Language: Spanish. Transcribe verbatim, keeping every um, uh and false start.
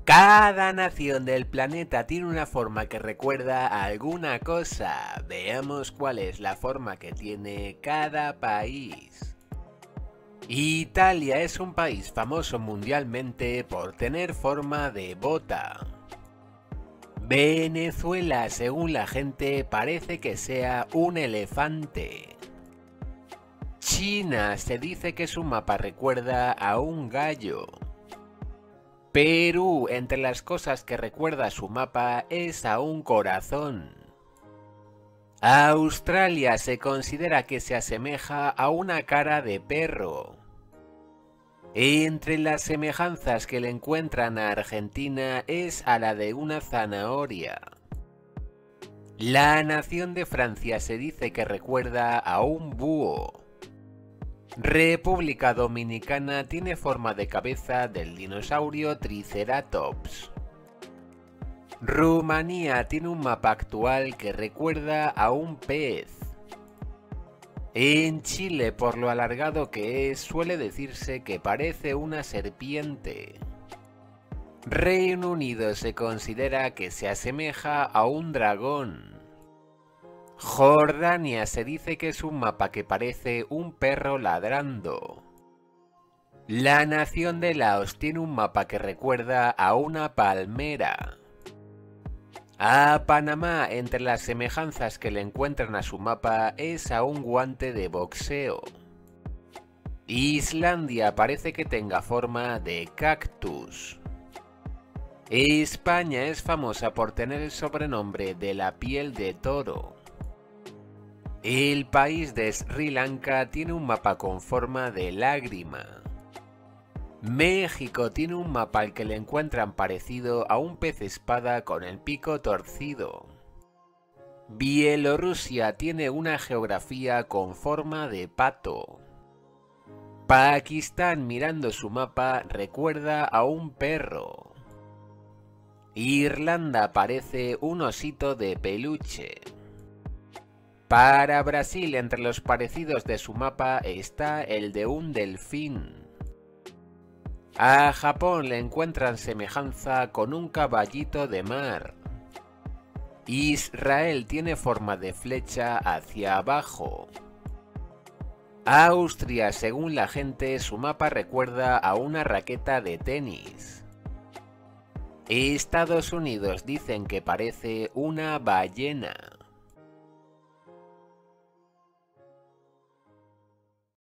Cada nación del planeta tiene una forma que recuerda a alguna cosa. Veamos cuál es la forma que tiene cada país. Italia es un país famoso mundialmente por tener forma de bota. Venezuela, según la gente, parece que sea un elefante. China se dice que su mapa recuerda a un gallo. Perú, entre las cosas que recuerda su mapa, es a un corazón. Australia se considera que se asemeja a una cara de perro. Entre las semejanzas que le encuentran a Argentina es a la de una zanahoria. La nación de Francia se dice que recuerda a un búho. República Dominicana tiene forma de cabeza del dinosaurio Triceratops. Rumanía tiene un mapa actual que recuerda a un pez. En Chile, por lo alargado que es, suele decirse que parece una serpiente. Reino Unido se considera que se asemeja a un dragón. Jordania se dice que es un mapa que parece un perro ladrando. La nación de Laos tiene un mapa que recuerda a una palmera. A Panamá, entre las semejanzas que le encuentran a su mapa, es a un guante de boxeo. Islandia parece que tenga forma de cactus. España es famosa por tener el sobrenombre de la piel de toro. El país de Sri Lanka tiene un mapa con forma de lágrima. México tiene un mapa al que le encuentran parecido a un pez espada con el pico torcido. Bielorrusia tiene una geografía con forma de pato. Pakistán, mirando su mapa, recuerda a un perro. Irlanda parece un osito de peluche. Para Brasil, entre los parecidos de su mapa está el de un delfín. A Japón le encuentran semejanza con un caballito de mar. Israel tiene forma de flecha hacia abajo. Austria, según la gente, su mapa recuerda a una raqueta de tenis. Estados Unidos dicen que parece una ballena.